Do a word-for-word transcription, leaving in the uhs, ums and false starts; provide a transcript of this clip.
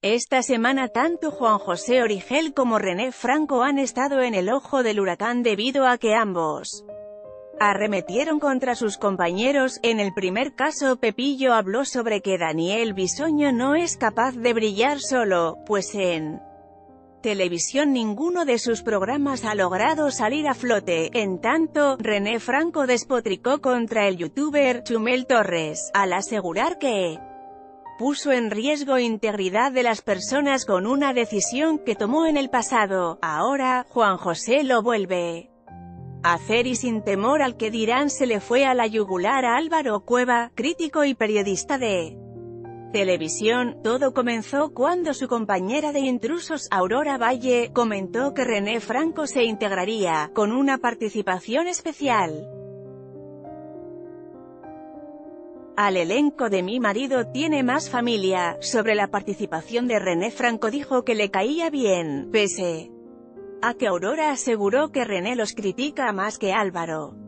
Esta semana tanto Juan José Origel como René Franco han estado en el ojo del huracán debido a que ambos arremetieron contra sus compañeros. En el primer caso, Pepillo habló sobre que Daniel Bisoño no es capaz de brillar solo, pues en televisión ninguno de sus programas ha logrado salir a flote. En tanto, René Franco despotricó contra el youtuber Chumel Torres, al asegurar que puso en riesgo integridad de las personas con una decisión que tomó en el pasado. Ahora, Juan José lo vuelve a hacer y sin temor al que dirán se le fue a la yugular a Álvaro Cueva, crítico y periodista de televisión. Todo comenzó cuando su compañera de Intrusos, Aurora Valle, comentó que René Franco se integraría, con una participación especial, al elenco de Mi marido tiene más familia. Sobre la participación de René Franco dijo que le caía bien, pese a que Aurora aseguró que René los critica más que Álvaro.